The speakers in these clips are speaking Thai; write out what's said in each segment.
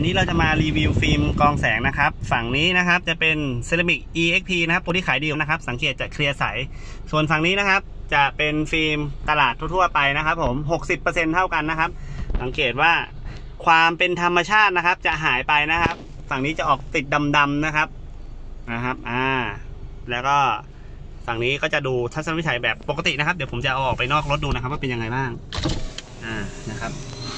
นนี้เราจะมารีวิวฟิล์มกรองแสงนะครับฝั่งนี้นะครับจะเป็นเซรามิก EXP นะครับตัวที่ขายดีนะครับสังเกตจะเคลียร์ใสส่วนฝั่งนี้นะครับจะเป็นฟิล์มตลาดทั่วๆไปนะครับผม 60% เท่ากันนะครับสังเกตว่าความเป็นธรรมชาตินะครับจะหายไปนะครับฝั่งนี้จะออกติดดำๆนะครับแล้วก็ฝั่งนี้ก็จะดูทัศนวิสัยแบบปกตินะครับเดี๋ยวผมจะเอาออกไปนอกรถดูนะครับว่าเป็นยังไงบ้างนะครับ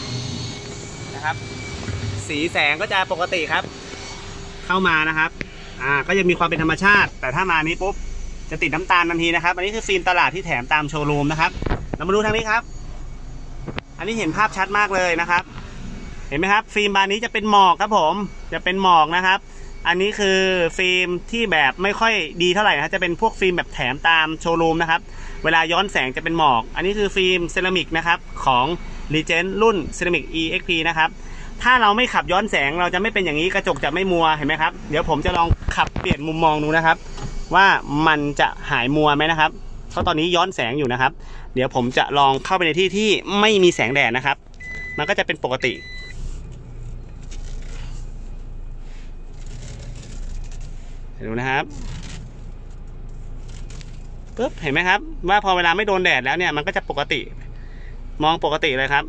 สีแสงก็จะปกติครับเข้ามานะครับก็ยังมีความเป็นธรรมชาติแต่ถ้ามานี้ปุ๊บจะติดน้ำตาลทันทีนะครับอันนี้คือฟิล์มตลาดที่แถมตามโชว์รูมนะครับเรามาดูทางนี้ครับอันนี้เห็นภาพชัดมากเลยนะครับเห็นไหมครับฟิล์มบานนี้จะเป็นหมอกครับผมจะเป็นหมอกนะครับอันนี้คือฟิล์มที่แบบไม่ค่อยดีเท่าไหร่นะจะเป็นพวกฟิล์มแบบแถมตามโชว์รูมนะครับเวลาย้อนแสงจะเป็นหมอกอันนี้คือฟิล์มเซรามิกนะครับของ Legend รุ่น Ceramic EXP นะครับถ้าเราไม่ขับย้อนแสงเราจะไม่เป็นอย่างนี้กระจกจะไม่มัวเห็นไหมครับเดี๋ยวผมจะลองขับเปลี่ยนมุมมองดูนะครับว่ามันจะหายมัวไหมนะครับเพราะตอนนี้ย้อนแสงอยู่นะครับเดี๋ยวผมจะลองเข้าไปในที่ที่ไม่มีแสงแดดนะครับมันก็จะเป็นปกติดูนะครับปึ๊บเห็นไหมครับว่าพอเวลาไม่โดนแดดแล้วเนี่ยมันก็จะปกติมองปกติเลยครับ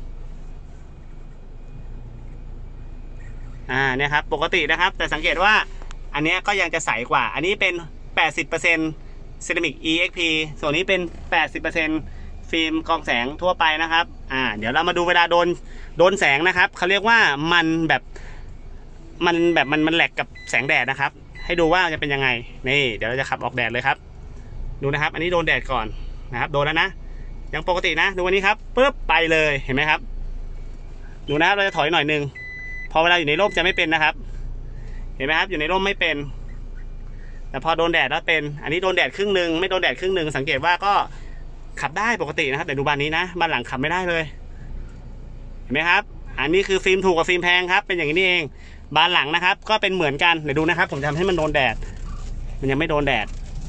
เนี่ยครับปกตินะครับแต่สังเกตว่าอันนี้ก็ยังจะใสกว่าอันนี้เป็น 80% Ceramic EXP ส่วนนี้เป็น 80% ฟิล์มกรองแสงทั่วไปนะครับเดี๋ยวเรามาดูเวลาโดนแสงนะครับเขาเรียกว่ามันแหลกกับแสงแดดนะครับให้ดูว่าจะเป็นยังไงนี่เดี๋ยวเราจะขับออกแดดเลยครับดูนะครับอันนี้โดนแดดก่อนนะครับโดนแล้วนะยังปกตินะดูวันนี้ครับปึ๊บไปเลยเห็นไหมครับดูนะครับเราจะถอยหน่อยนึงพอเวลาอยู่ในร่มจะไม่เป็นนะครับเห็นไหมครับอยู่ในร่มไม่เป็นแต่พอโดนแดดแล้วเป็นอันนี้โดนแดดครึ่งหนึ่งไม่โดนแดดครึ่งหนึ่งสังเกตว่าก็ขับได้ปกตินะครับแต่ดูบานนี้นะบานหลังขับไม่ได้เลยเห็นไหมครับอันนี้คือฟิล์มถูกกับฟิล์มแพงครับเป็นอย่างนี้เองบานหลังนะครับก็เป็นเหมือนกันเดี๋ยวดูนะครับผมจะทำให้มันโดนแดดมันยังไม่โดนแดด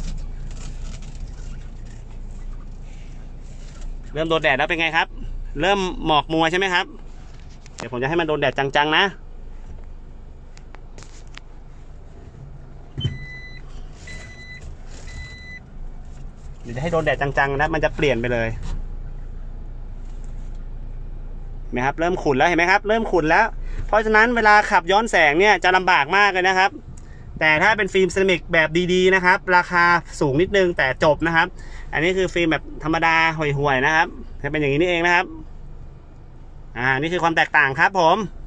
เริ่มโดนแดดแล้วเป็นไงครับเริ่มหมอกมัวใช่ไหมครับเดี๋ยวผมจะให้มันโดนแดดจังๆนะเดี๋ยวจะให้โดนแดดจังๆนะมันจะเปลี่ยนไปเลยเห็นไหมครับเริ่มขุ่นแล้วเห็นไหมครับเริ่มขุ่นแล้วเพราะฉะนั้นเวลาขับย้อนแสงเนี่ยจะลำบากมากเลยนะครับแต่ถ้าเป็นฟิล์มเซรามิกแบบดีๆนะครับราคาสูงนิดนึงแต่จบนะครับอันนี้คือฟิล์มแบบธรรมดาห่วยๆนะครับจะเป็นอย่างนี้นี่เองนะครับนี่คือความแตกต่างครับผม